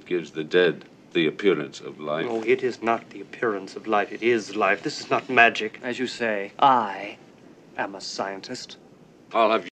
that gives the dead the appearance of life. No, it is not the appearance of life. It is life. This is not magic. As you say, I am a scientist. I'll have